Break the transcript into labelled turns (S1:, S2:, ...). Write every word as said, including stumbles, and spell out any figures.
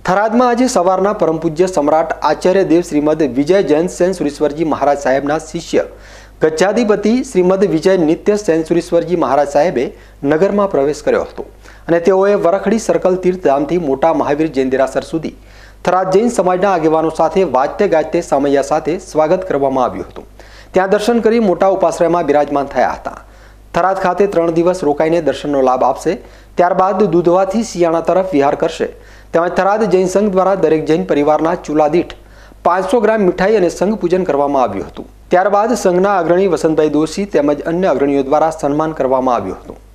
S1: થરાદમાં આજે સવારના પરમ પૂજ્ય સમ્રાટ આચાર્ય દેવ શ્રીમદ વિજય જૈન સેનસુરીશ્વરજી મહારાજ સાહેબના શિષ્ય ગચ્છાધિપતિ શ્રીમદ વિજય નિત્ય સેનસુરીશ્વરજી મહારાજ સાહેબે નગરમાં પ્રવેશ કર્યો હતો અને તેઓએ વરખડી સર્કલ તીર્થધામથી મોટા મહાવીર જૈન દેરાસર સુધી થરાદ જૈન સમાજના આગેવાનો સાથે વાજતે ગાજતે સામૈયા સાથે સ્વાગત કરવામાં આવ્યું હતું। ત્યાં દર્શન કરી મોટા ઉપાશ્રયમાં બિરાજમાન થયા હતા। થરાદ ખાતે ત્રણ દિવસ રોકાઈને દર્શનનો લાભ આપશે, ત્યારબાદ દુધવાથી સિયાણા તરફ વિહાર કરશે। તેમજ થરાદ જૈન સંઘ દ્વારા દરેક જૈન પરિવારના ચૂલા દીઠ પાંચસો ગ્રામ મીઠાઈ અને સંઘ પૂજન કરવામાં આવ્યું હતું। ત્યારબાદ સંઘના અગ્રણી વસંતભાઈ દોશી તેમજ અન્ય અગ્રણીઓ દ્વારા સન્માન કરવામાં આવ્યું હતું।